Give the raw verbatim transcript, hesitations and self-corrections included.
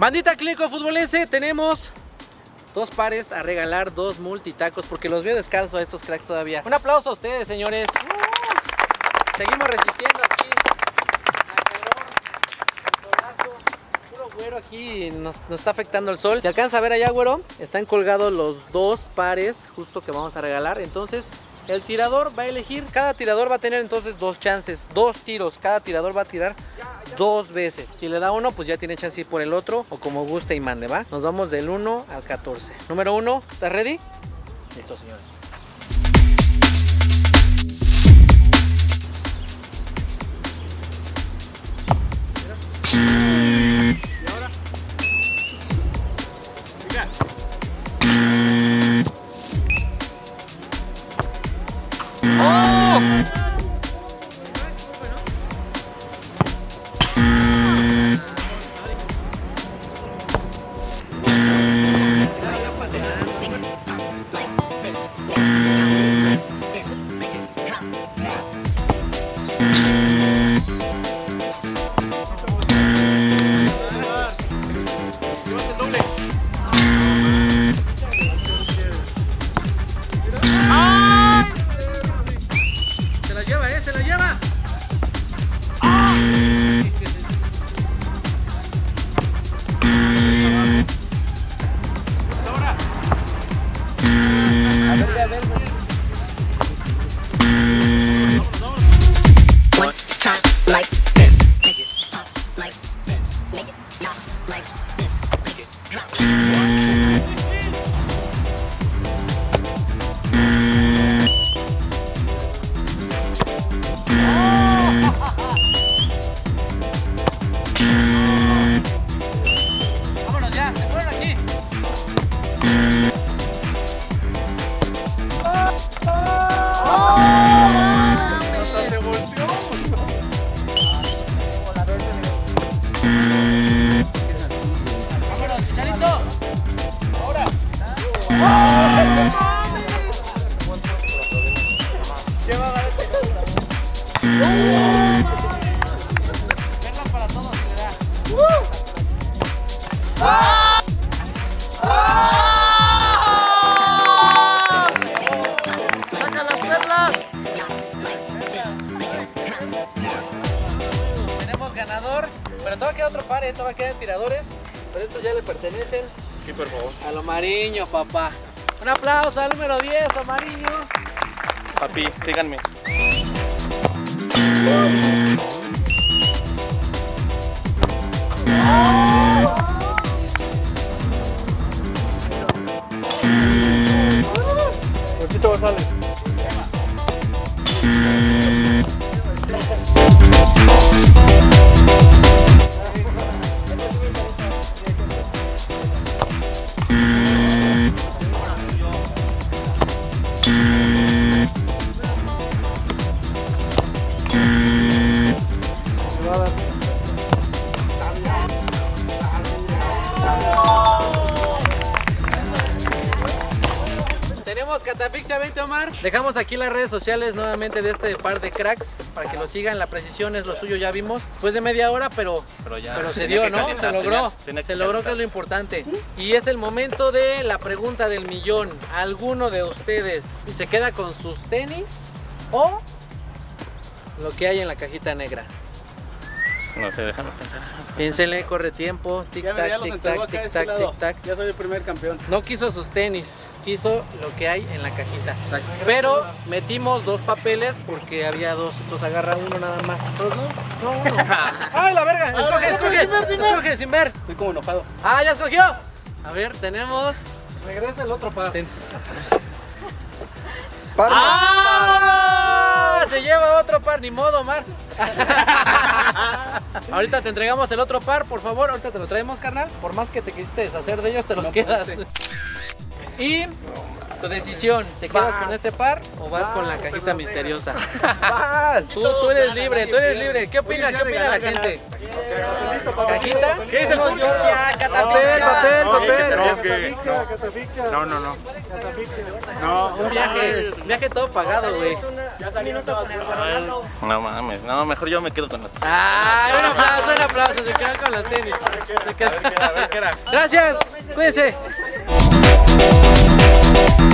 Bandita Clínico Futbolense, tenemos dos pares a regalar, dos multitacos, porque los veo descalzos a estos cracks todavía. Un aplauso a ustedes, señores. Seguimos resistiendo aquí al calor, al solazo. Puro güero aquí, nos, nos está afectando el sol. Si alcanza a ver allá, güero, están colgados los dos pares justo que vamos a regalar. Entonces el tirador va a elegir, cada tirador va a tener entonces dos chances, dos tiros. Cada tirador va a tirar dos veces. Si le da uno, pues ya tiene chance de ir por el otro, o como guste y mande, ¿va? Nos vamos del uno al catorce. Número uno, ¿estás ready? Listo, señores. ¿Y ahora? Venga. ¡Oh! Pero todavía queda otro par, ¿eh? Todavía quedan tiradores, pero estos ya le pertenecen. Sí, por favor. Al Omariño, papá. Un aplauso al número diez, Omariño. Papi, síganme. Ponchito González. Tenemos Catafixia veinte, Omar. Dejamos aquí las redes sociales nuevamente de este par de cracks para que lo sigan. La precisión es lo suyo, ya vimos. Después de media hora, pero, pero, ya, pero se dio, ¿no? Se logró. Tenía, tenía se logró, que es lo importante. Y es el momento de la pregunta del millón. ¿Alguno de ustedes se queda con sus tenis o lo que hay en la cajita negra? No sé, déjame pensar. Piénsenle, corre tiempo. Tic tac, tic tac, tic tac, tic tac. Ya soy el primer campeón. No quiso sus tenis, quiso lo que hay en la cajita. Pero metimos dos papeles porque había dos, entonces agarra uno nada más. ¿Dos no? No, uno. ¡Ay, la verga! Escoge, escoge, escoge sin ver. Estoy como enojado. ¡Ah, ya escogió! A ver, tenemos. Regresa el otro par. Ten. Par. ¡Ah! Se lleva otro par, ni modo, Omar. Ahorita te entregamos el otro par, por favor. Ahorita te lo traemos, carnal. Por más que te quisiste deshacer de ellos, te los no quedas. Y Tu decisión, ¿te quedas con este par o vas con la cajita misteriosa? Vas. Tú, tú eres libre, tú eres libre. ¿Qué opina? ¿Qué opina la gente? ¿Cajita? ¿Qué dice el público? Catafixia, Papel, papel, No, papel. que- No, no, no. No, Un viaje, un viaje todo pagado, güey. no mames. No, mejor yo me quedo con las. Ah, un aplauso, un aplauso. Se quedan con los tenis. Se quedan- Gracias, cuídense.